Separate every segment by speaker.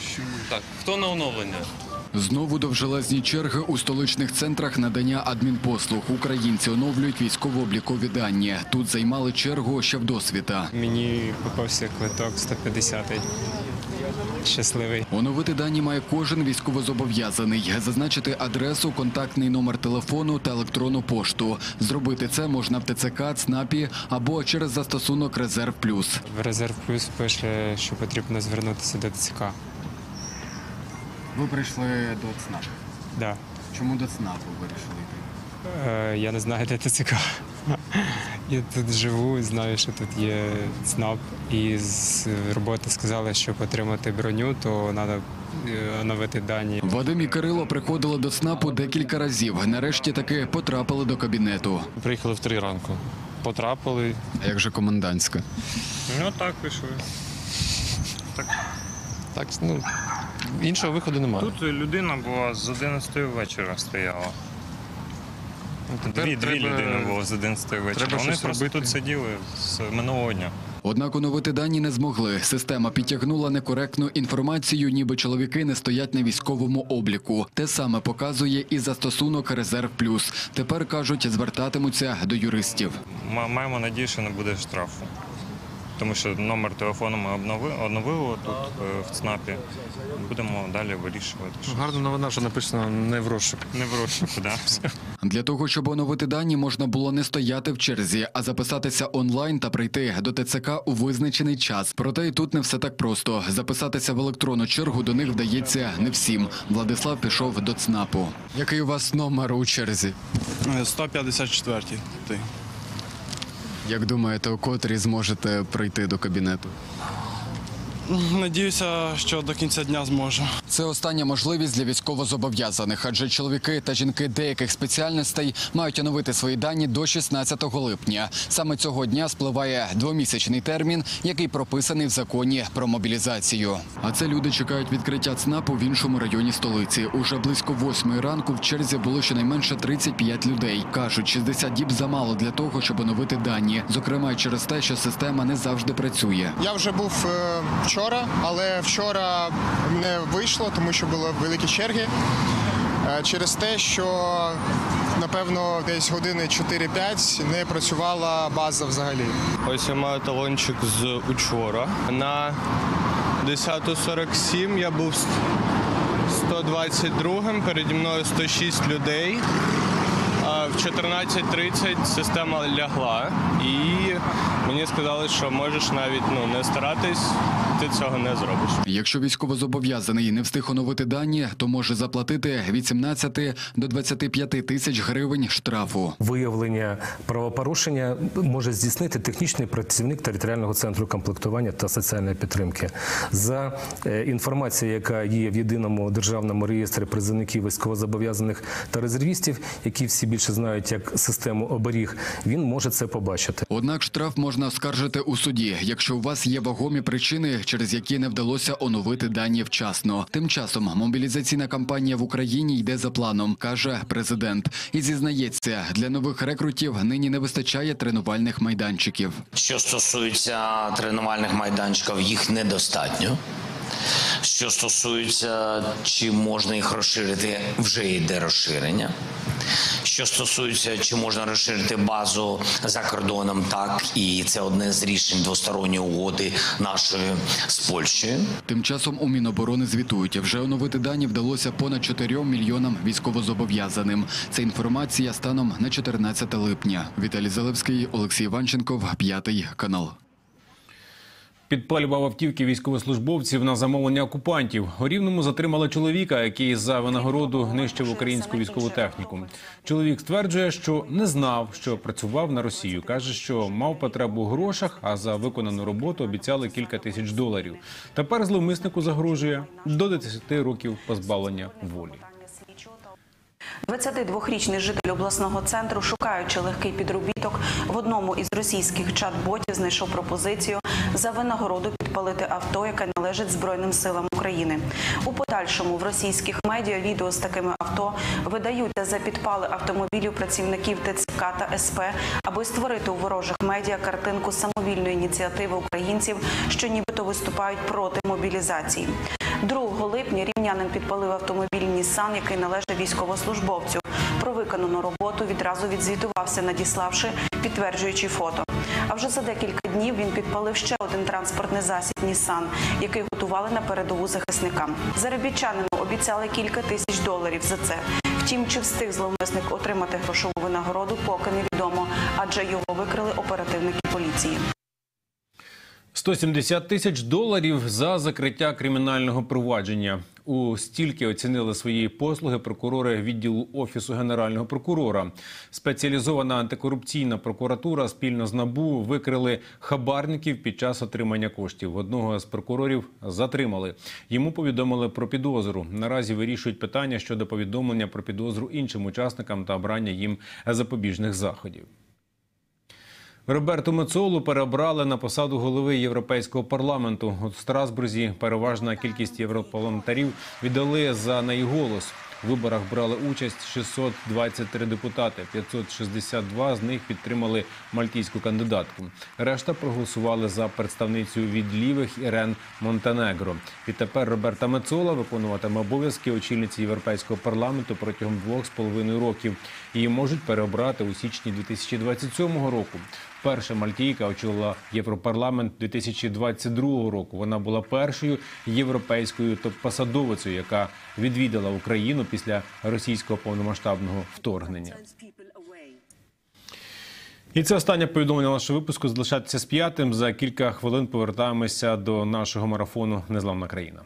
Speaker 1: Так, хто на оновлення?
Speaker 2: Знову довжелезні черги у столичних центрах надання адмінпослуг. Українці оновлюють військово-облікові дані. Тут займали чергу ще вдосвіта.
Speaker 3: Мені попався квиток 150-й. Щасливий.
Speaker 2: Оновити дані має кожен військовозобов'язаний. Зазначити адресу, контактний номер телефону та електронну пошту. Зробити це можна в ТЦК, ЦНАПі або через застосунок «Резерв Плюс».
Speaker 3: В «Резерв Плюс» пише, що потрібно звернутися до ТЦК.
Speaker 2: Ви прийшли до ЦНАПу?
Speaker 3: Да.
Speaker 2: Чому до ЦНАПу вирішили йти?
Speaker 3: Я не знаю, де ТЦК. Я тут живу, знаю, що тут є ЦНАП. І з роботи сказали, щоб отримати броню, то треба оновити дані.
Speaker 2: Вадим і Кирило приходили до ЦНАПу декілька разів. Нарешті таки потрапили до кабінету.
Speaker 1: Приїхали в 3 ранку. Потрапили.
Speaker 2: А як же комендантська?
Speaker 1: Ну так, пішли. Так, ну, іншого виходу немає.
Speaker 4: Тут людина була з 11 вечора стояла. Дві людини було з 11 вечора. Вони просто тут сиділи з минулого дня.
Speaker 2: Однак оновити дані не змогли. Система підтягнула некоректну інформацію, ніби чоловіки не стоять на військовому обліку. Те саме показує і застосунок «Резерв Плюс». Тепер, кажуть, звертатимуться до юристів.
Speaker 4: Маємо надію, що не буде штрафу. Тому що номер телефону ми оновили тут в ЦНАПі. Будемо далі вирішувати.
Speaker 1: Гарна новина, що написано «не в розшук».
Speaker 4: Не в розшуку, да.
Speaker 2: Для того, щоб оновити дані, можна було не стояти в черзі, а записатися онлайн та прийти до ТЦК у визначений час. Проте і тут не все так просто. Записатися в електронну чергу до них вдається не всім. Владислав пішов до ЦНАПу. Який у вас номер у черзі?
Speaker 5: 154-й.
Speaker 2: Як думаєте, у котрій зможете прийти до кабінету?
Speaker 5: Надіюся, що до кінця дня зможу.
Speaker 2: Це остання можливість для військовозобов'язаних, адже чоловіки та жінки деяких спеціальностей мають оновити свої дані до 16 липня. Саме цього дня спливає 2-місячний термін, який прописаний в законі про мобілізацію. А це люди чекають відкриття ЦНАПу в іншому районі столиці. Уже близько 8 ранку в черзі було щонайменше 35 людей. Кажуть, 60 діб замало для того, щоб оновити дані. Зокрема, й через те, що система не завжди працює.
Speaker 6: Я вже був вчора, але вчора не вийшло, тому що були великі черги. Через те, що, напевно, десь години 4-5 не працювала база взагалі.
Speaker 7: Ось я маю талончик з учора. На 10:47 я був 122-м, переді мною 106 людей. В 14:30 система лягла, і мені сказали, що можеш навіть не старатись, ти цього не зробиш.
Speaker 2: Якщо військовозобов'язаний не встиг оновити дані, то може заплатити від 17 до 25 тисяч гривень штрафу.
Speaker 8: Виявлення правопорушення може здійснити технічний працівник територіального центру комплектування та соціальної підтримки. За інформацією, яка є в єдиному державному реєстрі призовників військовозобов'язаних та резервістів, які всі більше знають як систему оберіг, він може це побачити.
Speaker 2: Однак штраф можна оскаржити у суді, якщо у вас є вагомі причини, через які не вдалося оновити дані вчасно. Тим часом мобілізаційна кампанія в Україні йде за планом, каже президент. І зізнається, для нових рекрутів нині не вистачає тренувальних майданчиків.
Speaker 9: Що стосується тренувальних майданчиків, їх недостатньо. Що стосується, чи можна їх розширити, вже йде розширення. Що стосується, чи можна розширити базу за кордоном, так, і це одне з рішень двосторонньої угоди нашої з Польщею.
Speaker 2: Тим часом у Міноборони звітують, вже оновити дані вдалося понад 4 мільйонам військовозобов'язаним. Це інформація станом на 14 липня. Віталій Залевський, Олексій Іванченков, 5 канал.
Speaker 10: Підпалював автівки військовослужбовців на замовлення окупантів. У Рівному затримали чоловіка, який за винагороду нищив українську військову техніку. Чоловік стверджує, що не знав, що працював на Росію. Каже, що мав потребу у грошах, а за виконану роботу обіцяли кілька тисяч доларів. Тепер зловмиснику загрожує до 10 років позбавлення волі.
Speaker 11: 22-річний житель обласного центру, шукаючи легкий підробіток, в одному із російських чат-ботів знайшов пропозицію за винагороду підпалити авто, яке належить Збройним силам України. У подальшому в російських медіа відео з такими авто видаються за підпали автомобілів працівників ТЦК та СП, аби створити у ворожих медіа картинку самовільної ініціативи українців, що нібито виступають проти мобілізації. 2 липня рівнянин підпалив автомобіль «Ніссан», який належав військовослужбовцю. Про виконану роботу відразу відзвітувався, надіславши підтверджуючі фото. А вже за декілька днів він підпалив ще один транспортний засіб «Ніссан», який готували на передову захисникам. Заробітчанину обіцяли кілька тисяч доларів за це. Втім, чи встиг зловмисник отримати грошову винагороду, поки невідомо, адже його викрили оперативники поліції.
Speaker 10: 170 тисяч доларів за закриття кримінального провадження. У стільки оцінили свої послуги прокурори відділу Офісу Генерального прокурора. Спеціалізована антикорупційна прокуратура спільно з НАБУ викрили хабарників під час отримання коштів. Одного з прокурорів затримали. Йому повідомили про підозру. Наразі вирішують питання щодо повідомлення про підозру іншим учасникам та обрання їм запобіжних заходів. Роберту Мецолу переобрали на посаду голови Європейського парламенту. У Страсбурзі переважна кількість європарламентарів віддали за неї голос. У виборах брали участь 623 депутати. 562 з них підтримали мальтійську кандидатку. Решта проголосували за представницю від лівих Ірен Монтенегро. Відтепер Роберта Мецола виконуватиме обов'язки очільниці Європейського парламенту протягом 2,5 років. Її можуть переобрати у січні 2027 року. Перша мальтійка очолила Європарламент 2022 року. Вона була першою європейською топ-посадовицею, яка відвідала Україну після російського повномасштабного вторгнення. І це останнє повідомлення нашого випуску. Залишайтеся з п'ятим. За кілька хвилин повертаємося до нашого марафону «Незламна країна».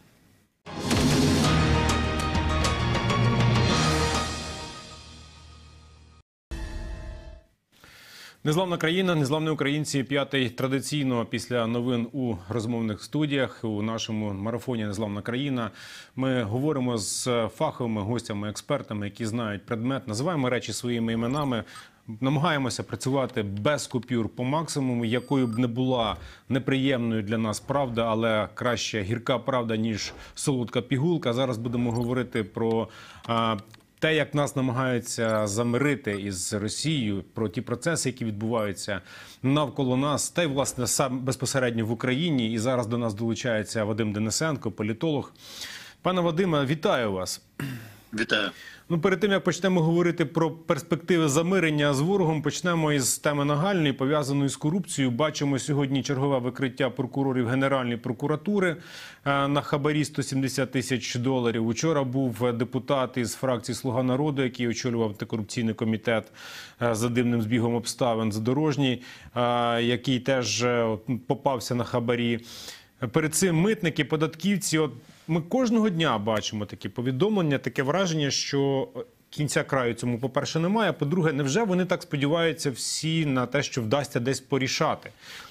Speaker 10: Незламна країна, незламні українці. П'ятий традиційно після новин у розмовних студіях у нашому марафоні «Незламна країна». Ми говоримо з фаховими гостями, експертами, які знають предмет, називаємо речі своїми іменами, намагаємося працювати без купюр по максимуму, якою б не була неприємною для нас правда, але краще гірка правда, ніж солодка пігулка. Зараз будемо говорити про те, як нас намагаються замирити із Росією, про ті процеси, які відбуваються навколо нас, та й, власне, сам безпосередньо в Україні. І зараз до нас долучається Вадим Денисенко, політолог. Пане Вадиме, вітаю вас.
Speaker 12: Вітаю.
Speaker 10: Ну, перед тим, як почнемо говорити про перспективи замирення з ворогом, почнемо із теми нагальної, пов'язаної з корупцією. Бачимо сьогодні чергове викриття прокурорів Генеральної прокуратури на хабарі 170 тисяч доларів. Учора був депутат із фракції «Слуга народу», який очолював антикорупційний комітет за дивним збігом обставин, Задорожній, який теж попався на хабарі. Перед цим митники, податківці. Ми кожного дня бачимо такі повідомлення, таке враження, що кінця краю цьому, по-перше, немає, а по-друге, невже вони так сподіваються всі на те, що вдасться десь порішати?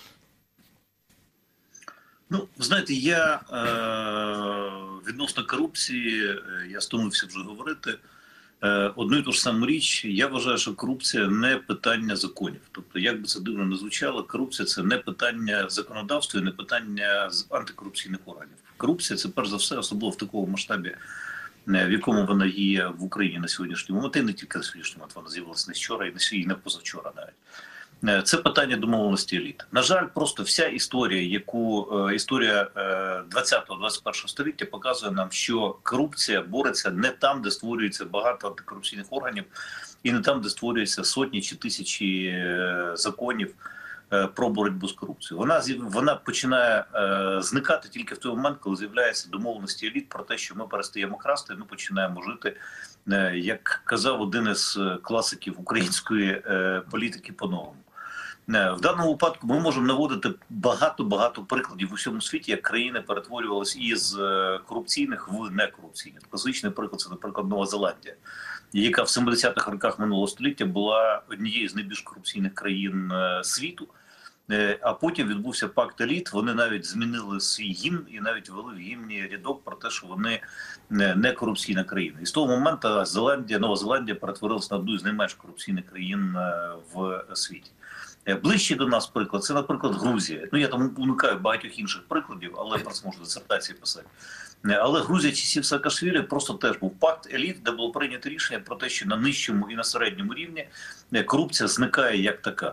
Speaker 12: Ну, знаєте, я відносно корупції, я стомився вже говорити, одну і ту ж саму річ. Я вважаю, що корупція не питання законів. Тобто, як би це дивно не звучало, корупція – це не питання законодавства і не питання антикорупційних органів. Корупція – це, перш за все, особливо в такому масштабі, в якому вона є в Україні на сьогоднішній момент, і не тільки на сьогоднішній момент, вона з'явилася не вчора і не позавчора навіть. Це питання домовленості еліт. На жаль, просто вся історія, історія 20-21 століття показує нам, що корупція бореться не там, де створюється багато антикорупційних органів, і не там, де створюються сотні чи тисячі законів про боротьбу з корупцією. Вона починає зникати тільки в той момент, коли з'являються домовленості еліт про те, що ми перестаємо красти, і ми починаємо жити, як казав один із класиків української політики, по-новому. В даному випадку ми можемо наводити багато прикладів в усьому світі, як країни перетворювалися із корупційних в некорупційні. Класичний приклад – це, наприклад, Нова Зеландія, яка в 70-х роках минулого століття була однією з найбільш корупційних країн світу. А потім відбувся пакт еліт, вони навіть змінили свій гімн і навіть ввели в гімні рядок про те, що вони не корупційна країна. І з того моменту Нова Зеландія перетворилася на одну з найменш корупційних країн в світі. Ближче до нас приклад – це, наприклад, Грузія. Ну, я там уникаю багатьох інших прикладів, але про це можу дисертації писати. Але Грузія часів Саакашвілі просто теж був пакт еліт, де було прийнято рішення про те, що на нижчому і на середньому рівні корупція зникає як така.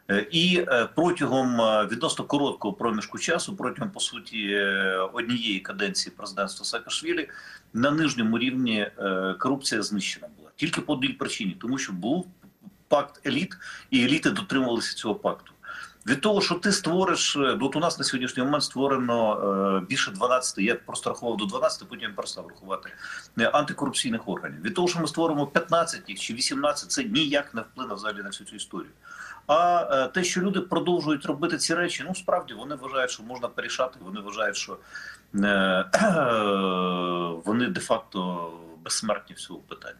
Speaker 12: І протягом відносно короткого проміжку часу, протягом, по суті, однієї каденції президентства Саакашвілі, на нижньому рівні корупція знищена була. Тільки по одній причині, тому що був пакт еліт, і еліти дотримувалися цього пакту. Від того, що ти створиш, от у нас на сьогоднішній момент створено більше 12, я просто рахував до 12, потім перестав рахувати, антикорупційних органів. Від того, що ми створимо 15 чи 18, це ніяк не вплине взагалі на всю цю історію. А те, що люди продовжують робити ці речі, ну справді вони вважають, що можна порішати, вони вважають, що вони де-факто безсмертні в цьому питанні.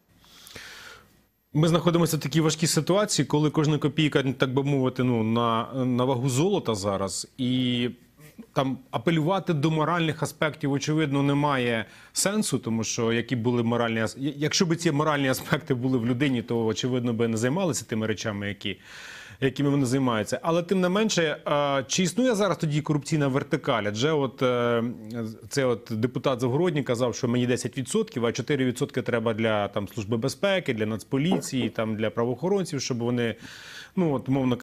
Speaker 10: Ми знаходимося в такій важкій ситуації, коли кожна копійка, так би мовити, ну, на вагу золота зараз. І там апелювати до моральних аспектів, очевидно, немає сенсу, тому що які були моральні, якщо б ці моральні аспекти були в людині, то, очевидно, би не займалися тими речами, якими вони займаються. Але тим не менше, чи існує зараз тоді корупційна вертикаль? Адже цей депутат Завгородній казав, що мені 10%, а 4% треба для Служби безпеки, для Нацполіції, для правоохоронців, щоб вони, ну, от, мовно